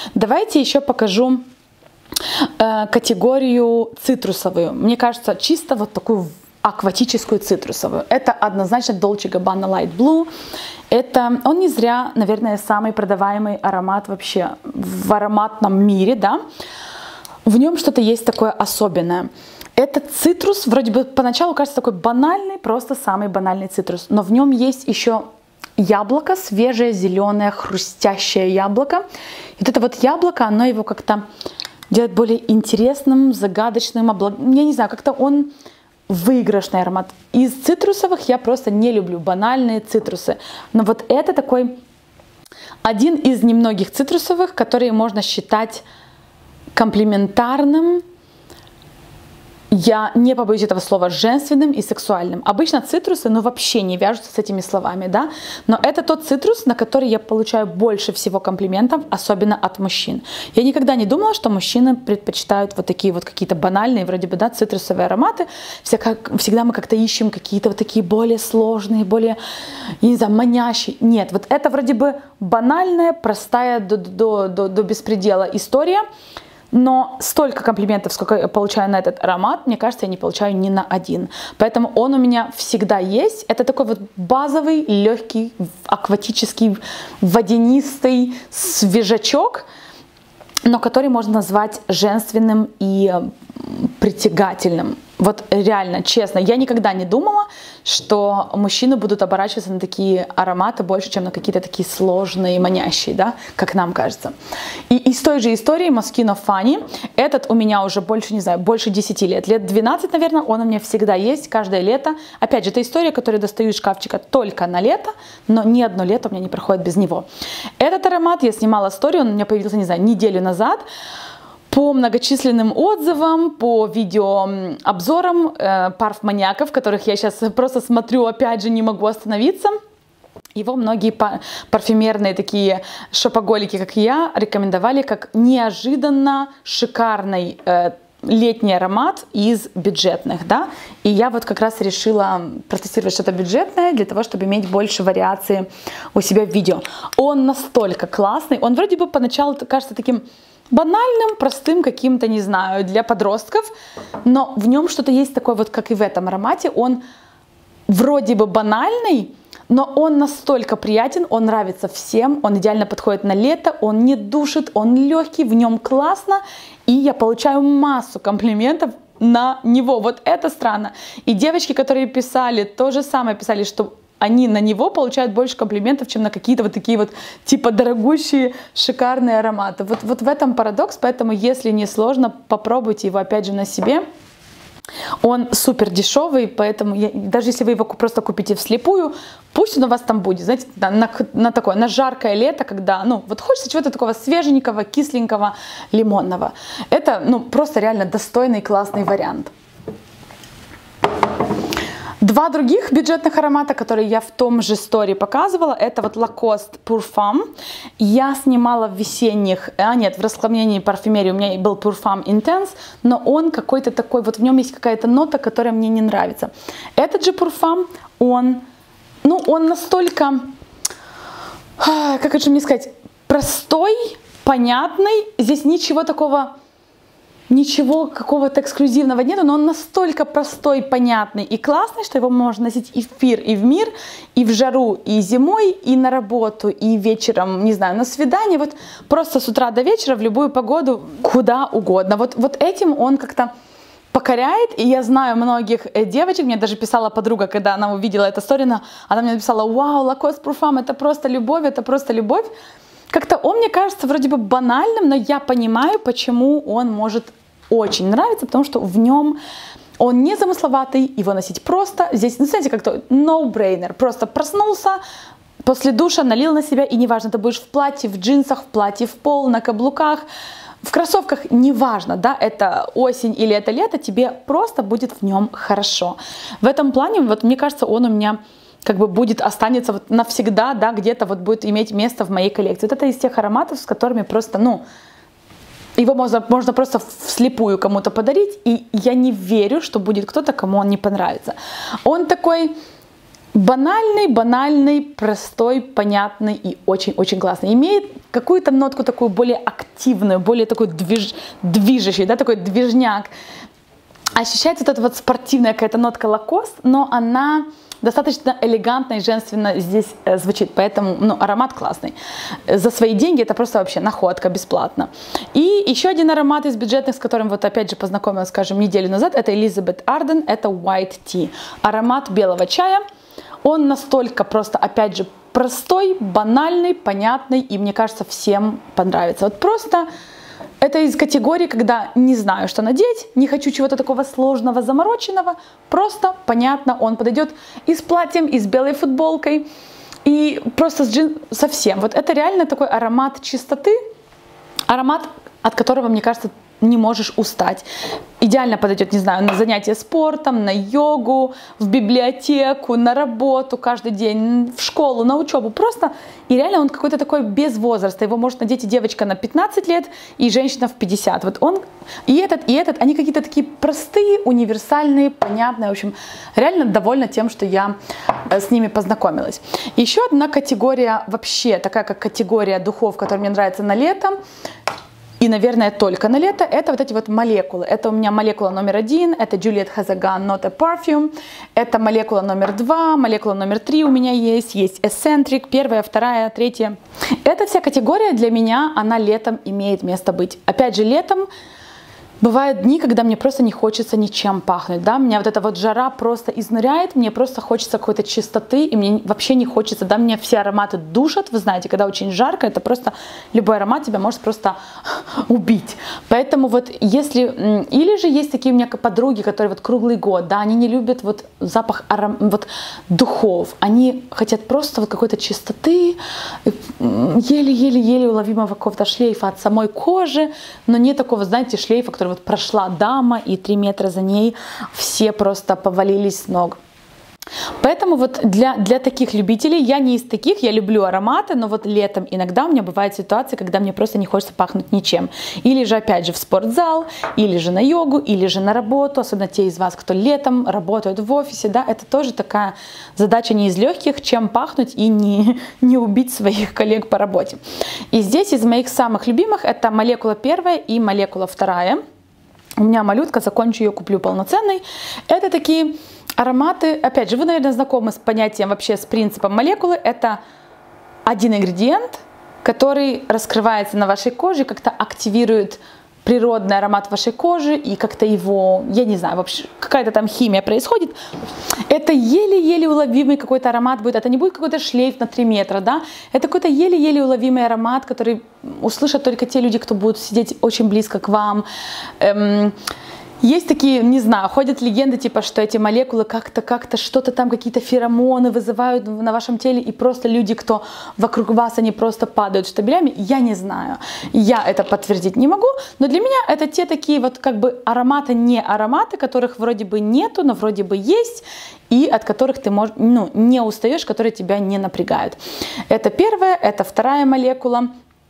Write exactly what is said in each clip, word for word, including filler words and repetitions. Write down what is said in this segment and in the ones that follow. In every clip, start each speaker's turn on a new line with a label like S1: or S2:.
S1: Давайте еще покажу э, категорию цитрусовую. Мне кажется, чисто вот такую акватическую цитрусовую. Это однозначно Dolce Gabbana Light Blue. Это, он не зря, наверное, самый продаваемый аромат вообще в ароматном мире, да. В нем что-то есть такое особенное. Этот цитрус, вроде бы поначалу кажется такой банальный, просто самый банальный цитрус, но в нем есть еще яблоко, свежее, зеленое, хрустящее яблоко. И вот это вот яблоко, оно его как-то делает более интересным, загадочным, облаг... я не знаю, как-то он выигрышный аромат. Из цитрусовых я просто не люблю банальные цитрусы, но вот это такой один из немногих цитрусовых, которые можно считать комплементарным, я не побоюсь этого слова, женственным и сексуальным. Обычно цитрусы, ну, вообще не вяжутся с этими словами, да, но это тот цитрус, на который я получаю больше всего комплиментов, особенно от мужчин. Я никогда не думала, что мужчины предпочитают вот такие вот какие-то банальные, вроде бы, да, цитрусовые ароматы. Всегда мы как-то ищем какие-то вот такие более сложные, более, я не знаю, манящие. Нет, вот это вроде бы банальная, простая до, до, до, до беспредела история. Но столько комплиментов, сколько я получаю на этот аромат, мне кажется, я не получаю ни на один. Поэтому он у меня всегда есть. Это такой вот базовый, легкий, акватический, водянистый свежачок, но который можно назвать женственным и притягательным. Вот реально, честно, я никогда не думала, что мужчины будут оборачиваться на такие ароматы больше, чем на какие-то такие сложные, манящие, да, как нам кажется. И из той же истории Moschino Funny, этот у меня уже больше, не знаю, больше десяти лет, лет двенадцать, наверное, он у меня всегда есть, каждое лето. Опять же, это история, которую достаю из шкафчика только на лето, но ни одно лето у меня не проходит без него. Этот аромат я снимала историю, он у меня появился, не знаю, неделю назад. По многочисленным отзывам, по видеообзорам э, парфманиаков, которых я сейчас просто смотрю, опять же, не могу остановиться. Его многие парфюмерные такие шопоголики, как я, рекомендовали как неожиданно шикарный э, летний аромат из бюджетных, да. И я вот как раз решила протестировать что-то бюджетное для того, чтобы иметь больше вариации у себя в видео. Он настолько классный, он вроде бы поначалу кажется таким банальным, простым каким-то, не знаю, для подростков, но в нем что-то есть такое, вот как и в этом аромате. Он вроде бы банальный, но он настолько приятен, он нравится всем, он идеально подходит на лето, он не душит, он легкий, в нем классно, и я получаю массу комплиментов на него. Вот это странно. И девочки, которые писали, то же самое писали, что они на него получают больше комплиментов, чем на какие-то вот такие вот типа дорогущие, шикарные ароматы. Вот, вот в этом парадокс, поэтому если не сложно, попробуйте его опять же на себе. Он супер дешевый, поэтому я, даже если вы его просто купите вслепую, пусть он у вас там будет, знаете, на, на, на такое, на жаркое лето, когда, ну, вот хочется чего-то такого свеженького, кисленького, лимонного. Это, ну, просто реально достойный, классный вариант. Два других бюджетных аромата, которые я в том же стори показывала, это вот Lacoste Pour Femme. Я снимала в весенних, а нет, в расхламлении парфюмерии у меня был Pour Femme Intense, но он какой-то такой, вот в нем есть какая-то нота, которая мне не нравится. Этот же Pour Femme, он, ну, он настолько, как это мне сказать, простой, понятный, здесь ничего такого... Ничего какого-то эксклюзивного нету, но он настолько простой, понятный и классный, что его можно носить и в пир, и в мир, и в жару, и зимой, и на работу, и вечером, не знаю, на свидание. Вот просто с утра до вечера, в любую погоду, куда угодно. Вот, вот этим он как-то покоряет, и я знаю многих девочек, мне даже писала подруга, когда она увидела эту историю, она, она мне написала: «Вау, Lacoste Pour Femme, это просто любовь, это просто любовь». Как-то он мне кажется вроде бы банальным, но я понимаю, почему он может очень нравиться, потому что в нем он не замысловатый, его носить просто. Здесь, ну, знаете, как-то no-brainer. Просто проснулся, после душа налил на себя, и неважно, ты будешь в платье, в джинсах, в платье в пол, на каблуках, в кроссовках, неважно, да, это осень или это лето, тебе просто будет в нем хорошо. В этом плане, вот мне кажется, он у меня как бы будет, останется вот навсегда, да, где-то вот будет иметь место в моей коллекции. Вот это из тех ароматов, с которыми просто, ну, его можно, можно просто вслепую кому-то подарить, и я не верю, что будет кто-то, кому он не понравится. Он такой банальный, банальный, простой, понятный и очень-очень классный. Имеет какую-то нотку такую более активную, более такой движ... движущий, да, такой движняк. Ощущается вот эта вот спортивная какая-то нотка Лакост, но она достаточно элегантно и женственно здесь э, звучит, поэтому ну, аромат классный. За свои деньги это просто вообще находка, бесплатно. И еще один аромат из бюджетных, с которым вот опять же познакомилась, скажем, неделю назад, это Elizabeth Arden, это White Tea. Аромат белого чая. Он настолько просто, опять же, простой, банальный, понятный, и мне кажется, всем понравится. Вот просто это из категории, когда не знаю, что надеть, не хочу чего-то такого сложного, замороченного, просто понятно, он подойдет и с платьем, и с белой футболкой, и просто с джин... совсем. Вот это реально такой аромат чистоты, аромат, от которого, мне кажется, не можешь устать. Идеально подойдет, не знаю, на занятия спортом, на йогу, в библиотеку, на работу каждый день, в школу, на учебу. Просто и реально он какой-то такой без возраста. Его может надеть и девочка на пятнадцать лет, и женщина в пятьдесят. Вот он и этот, и этот, они какие-то такие простые, универсальные, понятные. В общем, реально довольна тем, что я с ними познакомилась. Еще одна категория вообще, такая как категория духов, которая мне нравится на лето. И, наверное, только на лето, это вот эти вот молекулы. Это у меня молекула номер один, это Juliette Hazagan Not a Perfume. Это молекула номер два, молекула номер три у меня есть. Есть Eccentric, первая, вторая, третья. Эта вся категория для меня, она летом имеет место быть. Опять же, летом бывают дни, когда мне просто не хочется ничем пахнуть, да, меня вот эта вот жара просто изнуряет, мне просто хочется какой-то чистоты, и мне вообще не хочется, да, мне все ароматы душат, вы знаете, когда очень жарко, это просто, любой аромат тебя может просто убить, поэтому вот если, или же есть такие у меня подруги, которые вот круглый год, да, они не любят вот запах аром... вот духов, они хотят просто вот какой-то чистоты, еле-еле-еле уловимого какого-то шлейфа от самой кожи, но не такого, знаете, шлейфа, который вот прошла дама, и три метра за ней все просто повалились с ног. Поэтому вот для, для таких любителей, я не из таких, я люблю ароматы, но вот летом иногда у меня бывают ситуации, когда мне просто не хочется пахнуть ничем. Или же опять же в спортзал, или же на йогу, или же на работу, особенно те из вас, кто летом работают в офисе, да, это тоже такая задача не из легких, чем пахнуть и не, не убить своих коллег по работе. И здесь из моих самых любимых это молекула первая и молекула вторая. У меня малютка, закончу ее, куплю полноценный. Это такие ароматы, опять же, вы, наверное, знакомы с понятием, вообще с принципом молекулы. Это один ингредиент, который раскрывается на вашей коже, как-то активирует природный аромат вашей кожи и как-то его, я не знаю, вообще какая-то там химия происходит. Это еле-еле уловимый какой-то аромат будет, это не будет какой-то шлейф на три метра, да, это какой-то еле-еле уловимый аромат, который услышат только те люди, кто будут сидеть очень близко к вам. Эм, Есть такие, не знаю, ходят легенды, типа, что эти молекулы как-то, как-то, что-то там, какие-то феромоны вызывают на вашем теле, и просто люди, кто вокруг вас, они просто падают штабелями. Я не знаю, я это подтвердить не могу, но для меня это те такие вот как бы ароматы, не ароматы, которых вроде бы нету, но вроде бы есть, и от которых ты можешь, ну, не устаешь, которые тебя не напрягают. Это первая, это вторая молекула.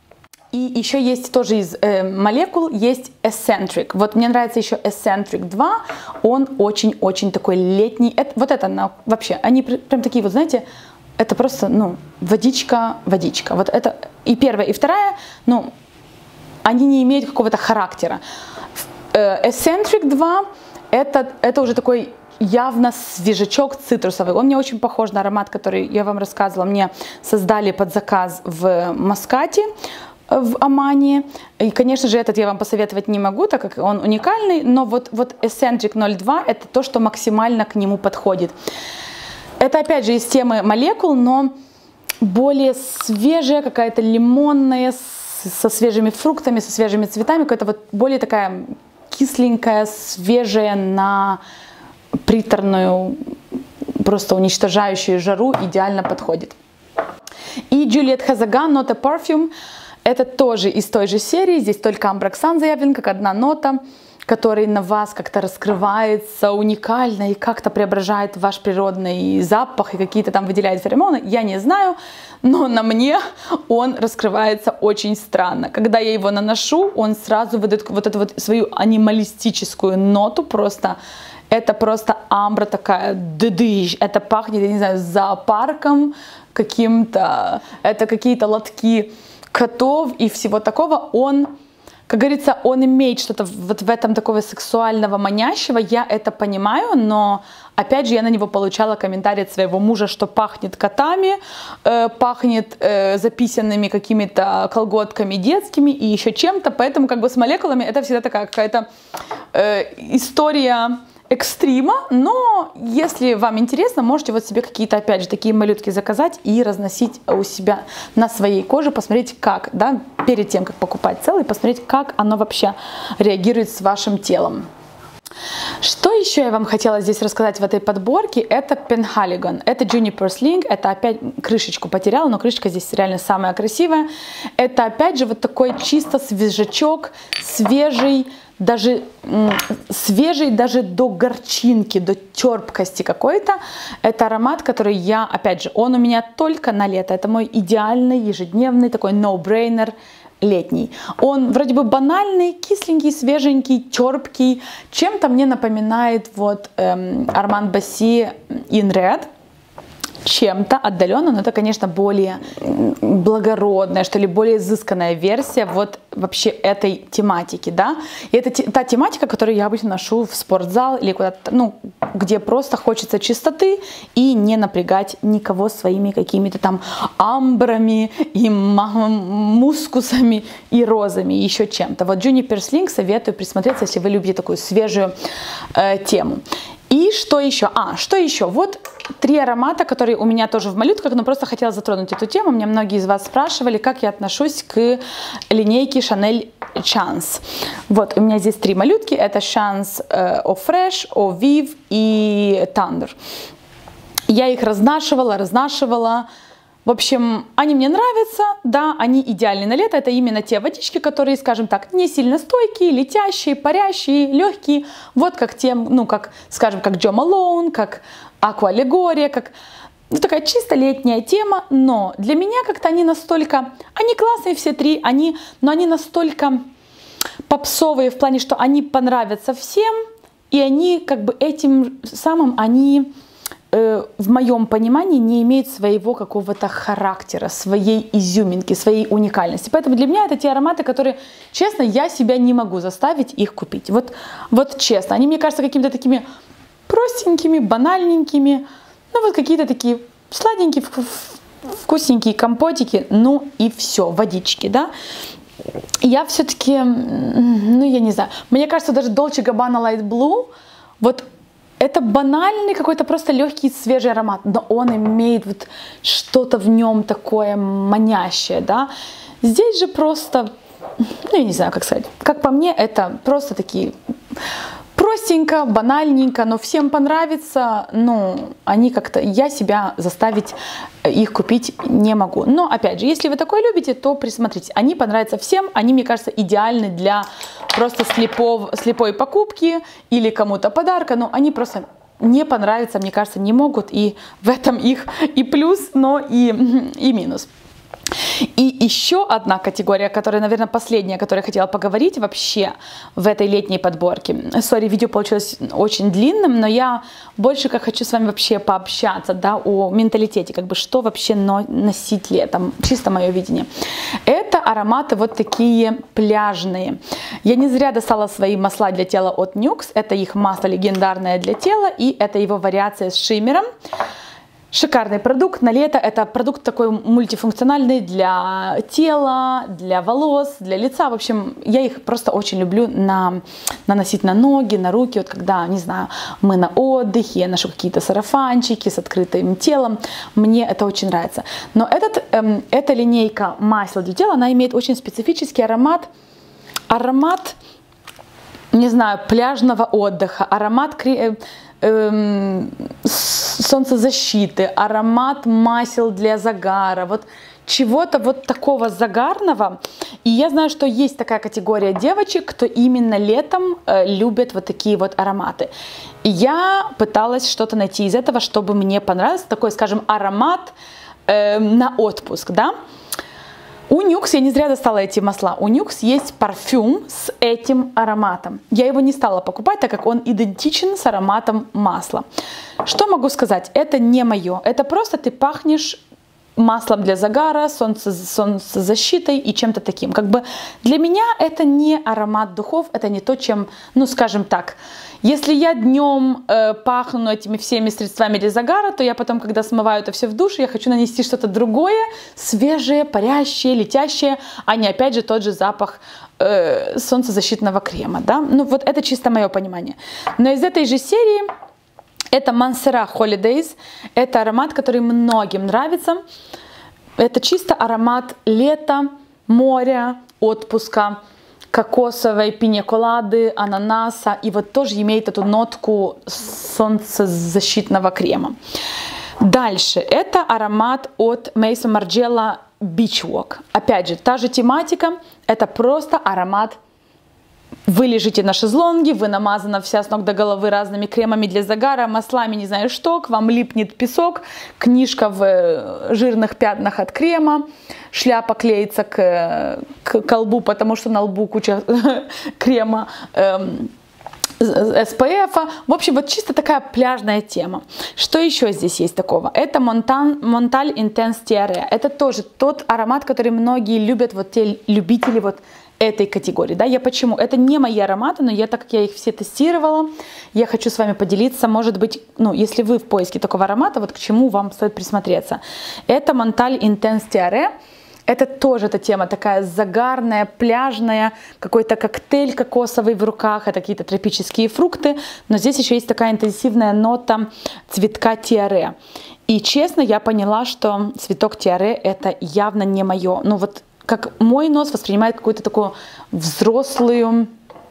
S1: И еще есть тоже из э, молекул, есть Eccentric. Вот мне нравится еще Eccentric два, он очень-очень такой летний. Это, вот это на, вообще, они прям такие вот, знаете, это просто, ну, водичка, водичка. Вот это и первая, и вторая, ну, они не имеют какого-то характера. Э, Eccentric два, это, это уже такой явно свежачок цитрусовый. Он мне очень похож на аромат, который я вам рассказывала. Мне создали под заказ в Маскате, в Омане. И, конечно же, этот я вам посоветовать не могу, так как он уникальный, но вот, вот Eccentric ноль два это то, что максимально к нему подходит. Это опять же из темы молекул, но более свежая, какая-то лимонная, со свежими фруктами, со свежими цветами, какая-то вот более такая кисленькая, свежая, на приторную, просто уничтожающую жару идеально подходит. И Juliette Hazagan Not a Perfume. Это тоже из той же серии, здесь только амброксан заявлен, как одна нота, который на вас как-то раскрывается уникально и как-то преображает ваш природный запах и какие-то там выделяет феромоны, я не знаю, но на мне он раскрывается очень странно. Когда я его наношу, он сразу выдает вот эту вот свою анималистическую ноту просто. Это просто амбра такая, дыдыщ, это пахнет, я не знаю, зоопарком каким-то, это какие-то лотки котов и всего такого. Он, как говорится, он имеет что-то вот в этом такого сексуального, манящего, я это понимаю, но опять же я на него получала комментарий от своего мужа, что пахнет котами, э, пахнет э, записанными какими-то колготками детскими и еще чем-то, поэтому как бы с молекулами это всегда такая какая-то э, история экстрима, но если вам интересно, можете вот себе какие-то, опять же, такие малютки заказать и разносить у себя на своей коже, посмотреть как, да, перед тем, как покупать целый, посмотреть, как оно вообще реагирует с вашим телом. Что еще я вам хотела здесь рассказать в этой подборке, это Penhaligon, это Juniper Sling, это опять крышечку потеряла, но крышечка здесь реально самая красивая. Это опять же вот такой чисто свежачок, свежий, даже свежий даже до горчинки, до терпкости какой-то. Это аромат, который я, опять же, он у меня только на лето. Это мой идеальный ежедневный такой no-brainer летний. Он вроде бы банальный, кисленький, свеженький, терпкий. Чем-то мне напоминает вот эм, Armand Bessy In Red. Чем-то отдаленно, но это, конечно, более благородная, что ли, более изысканная версия вот вообще этой тематики, да. И это та тематика, которую я обычно ношу в спортзал или куда-то, ну, где просто хочется чистоты и не напрягать никого своими какими-то там амбрами и мускусами и розами, и еще чем-то. Вот Juniper Sling советую присмотреться, если вы любите такую свежую э, тему. И что еще? А, что еще? Вот три аромата, которые у меня тоже в малютках, но просто хотела затронуть эту тему. Меня многие из вас спрашивали, как я отношусь к линейке Chanel Chance. Вот, у меня здесь три малютки. Это Chance Eau Fraiche, Eau Vive и Thunder. Я их разнашивала, разнашивала. В общем, они мне нравятся, да, они идеальны на лето. Это именно те водички, которые, скажем так, не сильно стойкие, летящие, парящие, легкие. Вот как те, ну, как, скажем, как Jo Malone, как Aqua Allegoria, как, ну, такая чисто летняя тема. Но для меня как-то они настолько, они классные все три, они, но они настолько попсовые в плане, что они понравятся всем, и они как бы этим самым, они... в моем понимании не имеет своего какого-то характера, своей изюминки, своей уникальности. Поэтому для меня это те ароматы, которые, честно, я себя не могу заставить их купить. Вот, вот честно, они мне кажутся какими-то такими простенькими, банальненькими, ну вот какие-то такие сладенькие, вкусненькие компотики, ну и все, водички, да. Я все-таки, ну я не знаю, мне кажется, даже Dolce Gabbana Light Blue, вот это банальный какой-то просто легкий свежий аромат, но он имеет вот что-то в нем такое манящее, да. Здесь же просто, ну я не знаю, как сказать, как по мне, это просто такие простенько, банальненько, но всем понравится, ну, они как-то, я себя заставить их купить не могу. Но, опять же, если вы такое любите, то присмотрите. Они понравятся всем, они, мне кажется, идеальны для просто слепов, слепой покупки или кому-то подарка, но они просто не понравятся, мне кажется, не могут, и в этом их и плюс, но и, и минус. И еще одна категория, которая, наверное, последняя, о которой я хотела поговорить вообще в этой летней подборке. Сори, видео получилось очень длинным, но я больше как хочу с вами вообще пообщаться, да, о менталитете, как бы что вообще носить летом, чисто мое видение. Это ароматы вот такие пляжные. Я не зря достала свои масла для тела от Nuxe, это их масло легендарное для тела, и это его вариация с шиммером. Шикарный продукт на лето. Это продукт такой мультифункциональный для тела, для волос, для лица. В общем, я их просто очень люблю на, наносить на ноги, на руки. Вот когда, не знаю, мы на отдыхе, я ношу какие-то сарафанчики с открытым телом. Мне это очень нравится. Но этот, эм, эта линейка масел для тела, она имеет очень специфический аромат. Аромат, не знаю, пляжного отдыха. Аромат... солнцезащиты, аромат масел для загара, вот чего-то вот такого загарного. И я знаю, что есть такая категория девочек, кто именно летом э, любят вот такие вот ароматы. И я пыталась что-то найти из этого, чтобы мне понравился такой, скажем, аромат э, на отпуск, да. У Нюкс, я не зря достала эти масла, у Нюкс есть парфюм с этим ароматом. Я его не стала покупать, так как он идентичен с ароматом масла. Что могу сказать? Это не мое. Это просто ты пахнешь маслом для загара, солнце, солнцезащитой и чем-то таким. Как бы для меня это не аромат духов, это не то, чем, ну скажем так, если я днем э, пахну этими всеми средствами для загара, то я потом, когда смываю это все в душе, я хочу нанести что-то другое, свежее, парящее, летящее, а не опять же тот же запах э, солнцезащитного крема, да? Ну вот это чисто мое понимание. Но из этой же серии это Mancera Holidays, это аромат, который многим нравится. Это чисто аромат лета, моря, отпуска, кокосовой пиньяколады, ананаса. И вот тоже имеет эту нотку солнцезащитного крема. Дальше. Это аромат от Maison Margiela Beach Walk. Опять же, та же тематика. Это просто аромат. Вы лежите на шезлонге, вы намазана вся с ног до головы разными кремами для загара, маслами, не знаю что, к вам липнет песок, книжка в жирных пятнах от крема, шляпа клеится к, к колбу, потому что на лбу куча крема, эм, эс пэ эф. В общем, вот чисто такая пляжная тема. Что еще здесь есть такого? Это Montal Intense Tiare. Это тоже тот аромат, который многие любят, вот те любители вот этой категории, да, я почему? Это не мои ароматы, но я, так как я их все тестировала, я хочу с вами поделиться, может быть, ну, если вы в поиске такого аромата, вот к чему вам стоит присмотреться. Это Montal Intense Tiare, это тоже эта тема такая загарная, пляжная, какой-то коктейль кокосовый в руках, это какие-то тропические фрукты, но здесь еще есть такая интенсивная нота цветка тиаре. И честно, я поняла, что цветок тиаре это явно не мое, ну вот как мой нос воспринимает какую-то такую взрослую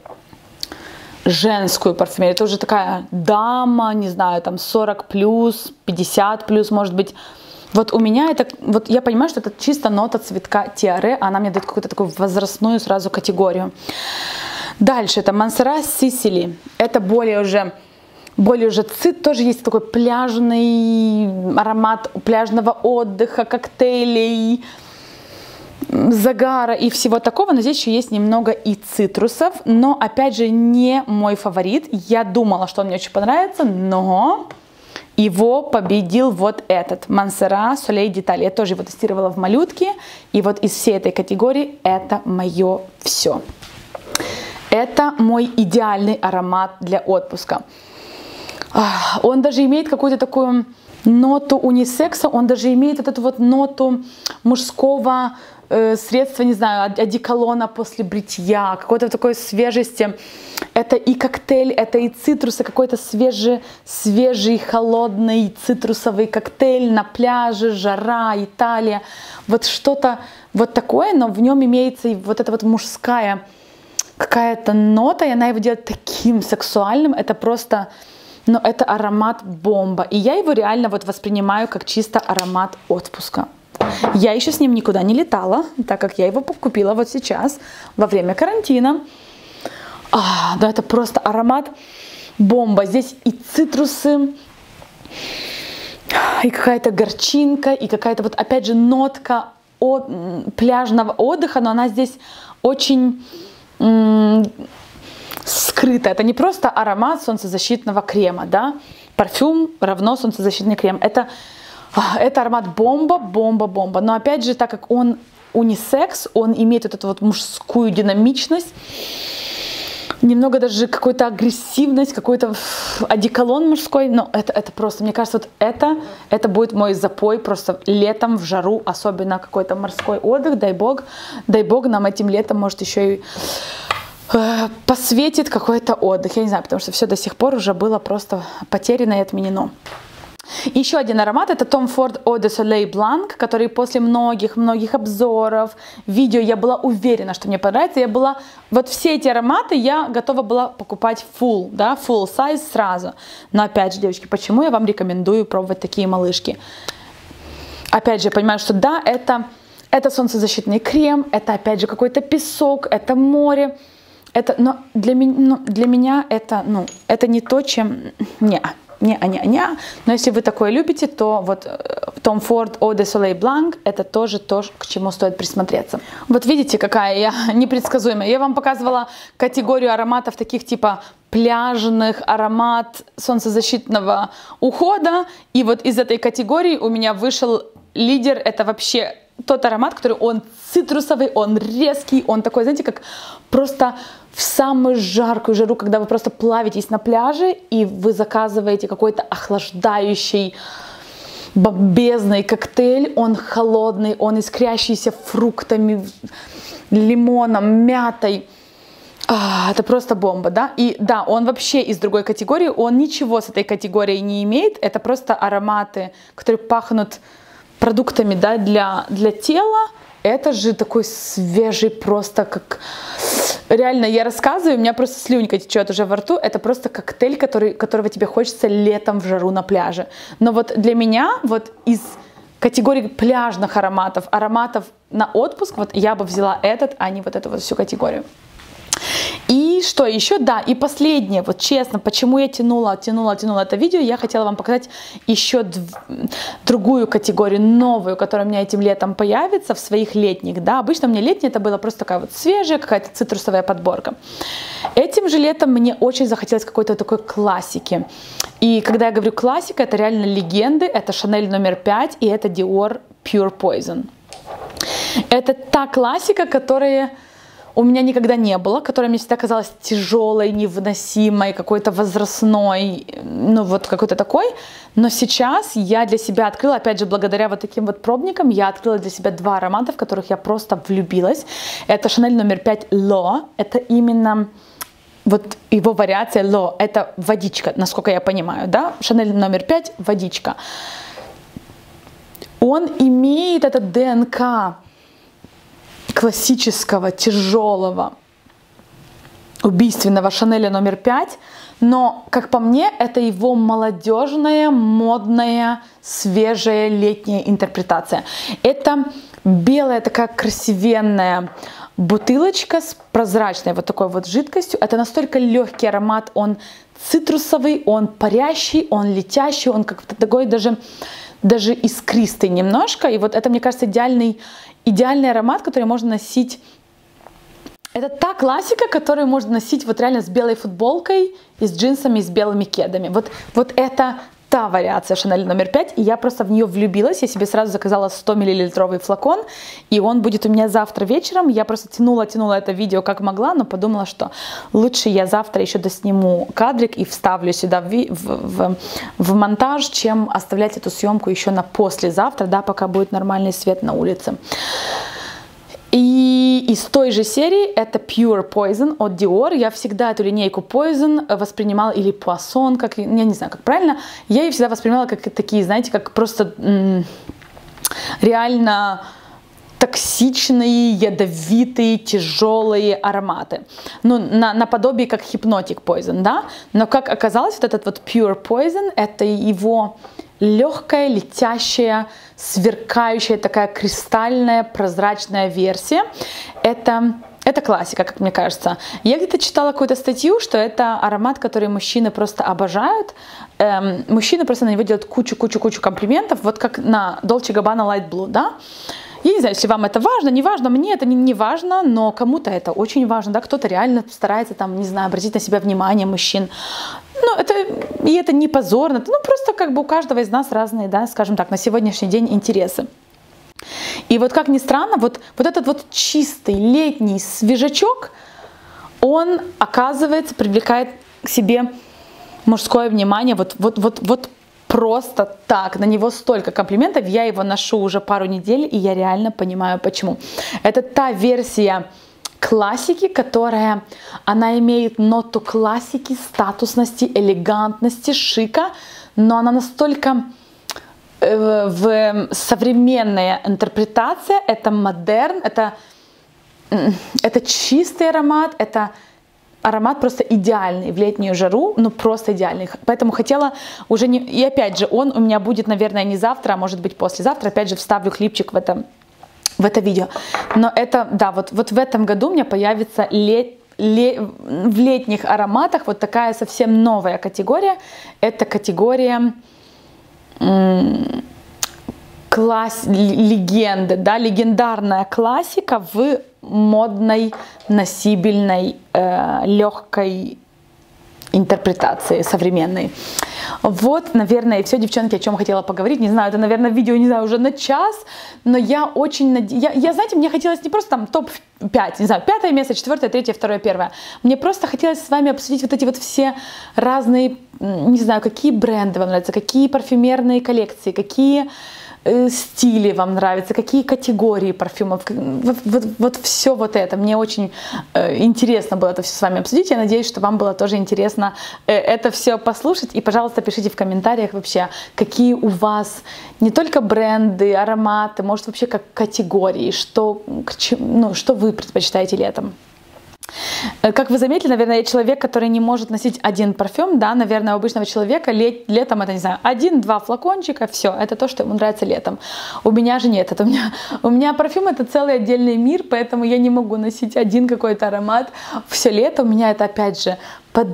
S1: женскую парфюмерию. Это уже такая дама, не знаю, там сорок плюс, пятьдесят плюс, может быть. Вот у меня это, вот я понимаю, что это чисто нота цветка тиаре, она мне дает какую-то такую возрастную сразу категорию. Дальше это Mancera Sicily. Это более уже, более уже цит, тоже есть такой пляжный аромат пляжного отдыха, коктейлей, загара и всего такого, но здесь еще есть немного и цитрусов, но опять же не мой фаворит. Я думала, что он мне очень понравится, но его победил вот этот Mancera Soleil d'Italie. Я тоже его тестировала в малютке, и вот из всей этой категории это мое все. Это мой идеальный аромат для отпуска. Он даже имеет какую-то такую ноту унисекса, он даже имеет вот эту вот ноту мужского э, средства, не знаю, одеколона после бритья, какой-то такой свежести. Это и коктейль, это и цитрусы, какой-то свежий, свежий, холодный цитрусовый коктейль на пляже, жара, Италия. Вот что-то вот такое, но в нем имеется и вот эта вот мужская какая-то нота, и она его делает таким сексуальным. Это просто... Но это аромат бомба. И я его реально вот воспринимаю как чисто аромат отпуска. Я еще с ним никуда не летала, так как я его купила вот сейчас, во время карантина. А, да, это просто аромат бомба. Здесь и цитрусы, и какая-то горчинка, и какая-то вот опять же нотка от пляжного отдыха, но она здесь очень... скрыто. Это не просто аромат солнцезащитного крема, да? Парфюм равно солнцезащитный крем. Это, это аромат бомба, бомба, бомба. Но опять же, так как он унисекс, он имеет вот эту вот мужскую динамичность, немного даже какую-то агрессивность, какой-то одеколон мужской. Но это, это просто, мне кажется, вот это, это будет мой запой просто летом в жару, особенно какой-то морской отдых, дай бог. Дай бог нам этим летом, может, еще и посветит какой-то отдых. Я не знаю, потому что все до сих пор уже было просто потеряно и отменено. Еще один аромат, это Tom Ford Eau de Soleil Blanc, который после многих-многих обзоров, видео, я была уверена, что мне понравится. Я была, вот все эти ароматы я готова была покупать full, да, full size сразу. Но опять же, девочки, почему я вам рекомендую пробовать такие малышки? Опять же, я понимаю, что да, это Это солнцезащитный крем, это опять же какой-то песок, это море. Это, но для меня, ну, для меня это, ну, это не то, чем... Не, не, не, не. Но если вы такое любите, то вот Tom Ford Eau de Soleil Blanc это тоже то, к чему стоит присмотреться. Вот видите, какая я непредсказуемая. Я вам показывала категорию ароматов таких типа пляжных, аромат солнцезащитного ухода. И вот из этой категории у меня вышел лидер. Это вообще тот аромат, который он цитрусовый, он резкий, он такой, знаете, как просто в самую жаркую жару, когда вы просто плавитесь на пляже, и вы заказываете какой-то охлаждающий, бомбезный коктейль, он холодный, он искрящийся фруктами, лимоном, мятой. А, это просто бомба, да? И да, он вообще из другой категории, он ничего с этой категорией не имеет, это просто ароматы, которые пахнут продуктами, да, для, для тела. Это же такой свежий, просто как... Реально, я рассказываю, у меня просто слюнька течет уже во рту. Это просто коктейль, который, которого тебе хочется летом в жару на пляже. Но вот для меня, вот из категории пляжных ароматов, ароматов на отпуск, вот я бы взяла этот, а не вот эту вот всю категорию. И что еще? Да, и последнее, вот честно, почему я тянула, тянула, тянула это видео, я хотела вам показать еще другую категорию, новую, которая у меня этим летом появится в своих летних, да, обычно у меня летняя это была просто такая вот свежая, какая-то цитрусовая подборка. Этим же летом мне очень захотелось какой-то такой классики, и когда я говорю классика, это реально легенды, это Chanel номер пять и это Dior Pure Poison. Это та классика, которая... у меня никогда не было, которая мне всегда казалась тяжелой, невыносимой, какой-то возрастной, ну вот какой-то такой. Но сейчас я для себя открыла, опять же, благодаря вот таким вот пробникам, я открыла для себя два аромата, в которых я просто влюбилась. Это Chanel номер пять L'Eau, это именно вот его вариация L'Eau, это водичка, насколько я понимаю, да? Chanel номер пять водичка. Он имеет это ДНК классического, тяжелого, убийственного Шанеля номер пять, но, как по мне, это его молодежная, модная, свежая летняя интерпретация. Это белая такая красивенная бутылочка с прозрачной вот такой вот жидкостью. Это настолько легкий аромат, он цитрусовый, он парящий, он летящий, он как-то такой даже, даже искристый немножко. И вот это, мне кажется, идеальный Идеальный аромат, который можно носить. Это та классика, которую можно носить вот реально с белой футболкой и с джинсами, и с белыми кедами. Вот, вот это та вариация Chanel номер пять, и я просто в нее влюбилась. Я себе сразу заказала сто миллилитровый флакон, и он будет у меня завтра вечером. Я просто тянула-тянула это видео как могла, но подумала, что лучше я завтра еще досниму кадрик и вставлю сюда в, в, в, в монтаж, чем оставлять эту съемку еще на послезавтра, да, пока будет нормальный свет на улице. И из той же серии это Pure Poison от Dior. Я всегда эту линейку Poison воспринимала, или Poisson, как, я не знаю, как правильно. Я ее всегда воспринимала как такие, знаете, как просто реально токсичные, ядовитые, тяжелые ароматы. Ну, на, наподобие как Hypnotic Poison, да? Но как оказалось, вот этот вот Pure Poison, это его легкая, летящая, сверкающая, такая кристальная, прозрачная версия. Это, это классика, как мне кажется. Я где-то читала какую-то статью, что это аромат, который мужчины просто обожают. Эм, мужчины просто на него делают кучу-кучу-кучу комплиментов, вот как на Dolce Gabbana Light Blue, да? Я не знаю, если вам это важно, не важно, мне это не, не важно, но кому-то это очень важно, да, кто-то реально старается там, не знаю, обратить на себя внимание мужчин. Ну, это, и это не позорно, ну, просто как бы у каждого из нас разные, да, скажем так, на сегодняшний день интересы. И вот как ни странно, вот, вот этот вот чистый летний свежачок, он, оказывается, привлекает к себе мужское внимание, вот, вот, вот, вот, просто так, на него столько комплиментов, я его ношу уже пару недель, и я реально понимаю, почему. Это та версия классики, которая, она имеет ноту классики, статусности, элегантности, шика, но она настолько э, в современная интерпретация, это модерн, это, это чистый аромат, это аромат просто идеальный в летнюю жару, ну просто идеальный. Поэтому хотела уже не... И опять же, он у меня будет, наверное, не завтра, а может быть послезавтра. Опять же, вставлю клипчик в это в это видео. Но это, да, вот, вот в этом году у меня появится лет, ле, в летних ароматах вот такая совсем новая категория. Это категория м, класс, легенды, да, легендарная классика в модной, носибельной, э, легкой интерпретации современной. Вот, наверное, и все, девчонки, о чем хотела поговорить. Не знаю, это, наверное, видео, не знаю, уже на час, но я очень надеюсь... Я, я, знаете, мне хотелось не просто там топ пять, не знаю, пятое место, четвертое, третье, второе, первое. Мне просто хотелось с вами обсудить вот эти вот все разные, не знаю, какие бренды вам нравятся, какие парфюмерные коллекции, какие э, стили вам нравятся, какие категории парфюмов. Вот, вот, вот все вот это. Мне очень э, интересно было это все с вами обсудить. Я надеюсь, что вам было тоже интересно э, это все послушать. И, пожалуйста, пишите в комментариях вообще, какие у вас не только бренды, ароматы, может вообще как категории, что, ну, что вы предпочитаете летом. Как вы заметили, наверное, я человек, который не может носить один парфюм, да, наверное, у обычного человека лет, летом это, не знаю, один-два флакончика, все, это то, что ему нравится летом. У меня же нет, это у меня, у меня парфюм это целый отдельный мир, поэтому я не могу носить один какой-то аромат все лето, у меня это опять же под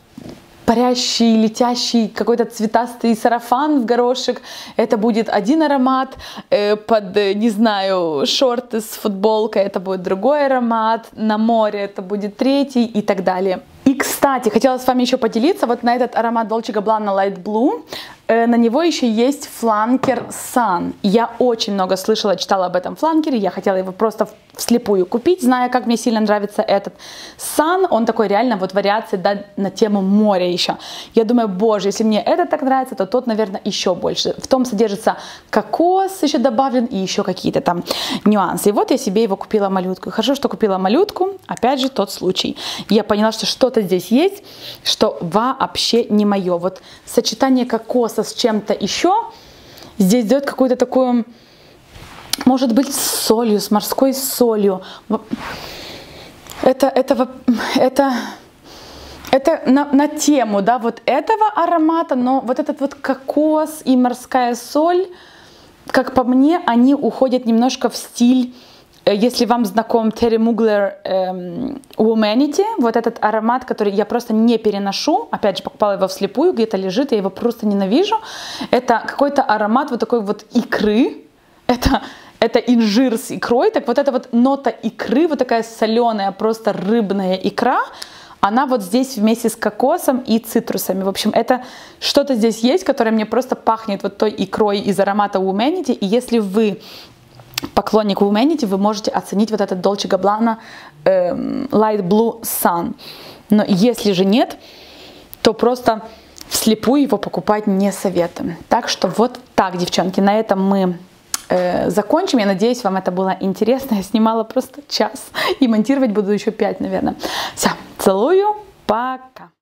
S1: парящий, летящий какой-то цветастый сарафан в горошек, это будет один аромат, под, не знаю, шорты с футболкой это будет другой аромат, на море это будет третий и так далее. И, кстати, хотела с вами еще поделиться, вот на этот аромат Dolce Gabbana Light Blue, э, на него еще есть фланкер Sun. Я очень много слышала, читала об этом фланкере, я хотела его просто вслепую купить, зная, как мне сильно нравится этот Sun. Он такой реально вот вариации, да, на тему моря еще. Я думаю, боже, если мне этот так нравится, то тот, наверное, еще больше. В том содержится кокос еще добавлен и еще какие-то там нюансы. И вот я себе его купила малютку. И хорошо, что купила малютку, опять же, тот случай. Я поняла, что что-то здесь есть, что вообще не мое. Вот сочетание кокоса с чем-то еще здесь дает какую-то такую, может быть, с солью, с морской солью. Это, это, это, это на, на тему, да, вот этого аромата, но вот этот вот кокос и морская соль, как по мне, они уходят немножко в стиль. Если вам знаком Terry Mugler эм, Womanity, вот этот аромат, который я просто не переношу, опять же, покупала его вслепую, где-то лежит, я его просто ненавижу. Это какой-то аромат вот такой вот икры, это, это инжир с икрой, так вот эта вот нота икры, вот такая соленая, просто рыбная икра, она вот здесь вместе с кокосом и цитрусами. В общем, это что-то здесь есть, которое мне просто пахнет вот той икрой из аромата Womanity, и если вы поклонник Womanity, вы можете оценить вот этот Dolce Gabbana э, Light Blue Sun. Но если же нет, то просто вслепую его покупать не советую. Так что вот так, девчонки, на этом мы э, закончим. Я надеюсь, вам это было интересно. Я снимала просто час и монтировать буду еще пять, наверное. Все, целую, пока.